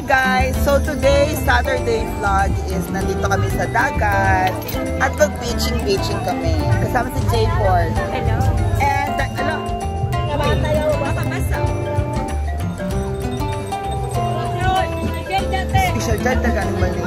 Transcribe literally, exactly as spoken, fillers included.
guys! So today, Saturday vlog is nandito kami sa dagat at mag-beaching-beaching kami. Kasama si J four. Hello. And, hello. Kaman tayo, baka basa. Special dyan, tagang mali.